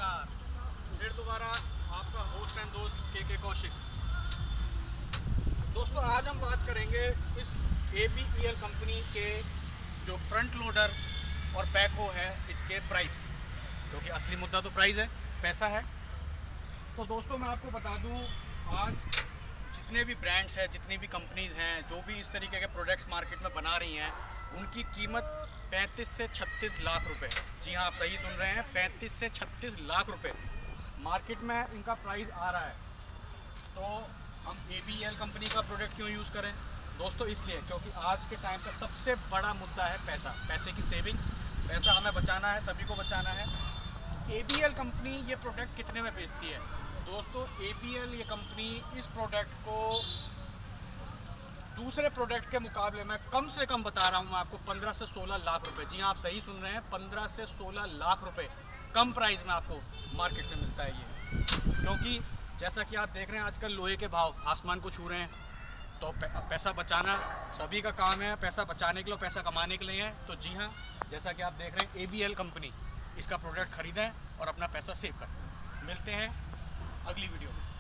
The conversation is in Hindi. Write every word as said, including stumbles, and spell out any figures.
नमस्कार। फिर दोबारा आपका होस्ट एंड दोस्त के के कौशिक। दोस्तों, आज हम बात करेंगे इस A B E L company के जो फ्रंट लोडर और बैकहो है इसके प्राइस की, क्योंकि असली मुद्दा तो प्राइस है, पैसा है। तो दोस्तों, मैं आपको बता दूं, आज जितने भी ब्रांड्स हैं, जितनी भी कंपनीज़ हैं, जो भी इस तरीके के प्रोडक्ट्स मार्केट में बना रही हैं, उनकी कीमत पैंतीस से छत्तीस लाख रुपए। जी हाँ, आप सही सुन रहे हैं, पैंतीस से छत्तीस लाख रुपए मार्केट में इनका प्राइस आ रहा है। तो हम A B E L company का प्रोडक्ट क्यों यूज़ करें दोस्तों? इसलिए क्योंकि आज के टाइम का सबसे बड़ा मुद्दा है पैसा, पैसे की सेविंग्स। पैसा हमें बचाना है, सभी को बचाना है। A B E L company ये प्रोडक्ट कितने में बेचती है दोस्तों? ए बी ई एल ये कंपनी इस प्रोडक्ट को दूसरे प्रोडक्ट के मुकाबले में कम से कम बता रहा हूँ मैं आपको, पंद्रह से सोलह लाख रुपए। जी हाँ, आप सही सुन रहे हैं, पंद्रह से सोलह लाख रुपए कम प्राइस में आपको मार्केट से मिलता है ये। क्योंकि जैसा कि आप देख रहे हैं, आजकल लोहे के भाव आसमान को छू रहे हैं। तो पैसा बचाना सभी का काम है, पैसा बचाने के लिए, पैसा कमाने के लिए है। तो जी हाँ, जैसा कि आप देख रहे हैं, A B E L company इसका प्रोडक्ट ख़रीदें और अपना पैसा सेव करें। मिलते हैं अगली वीडियो में।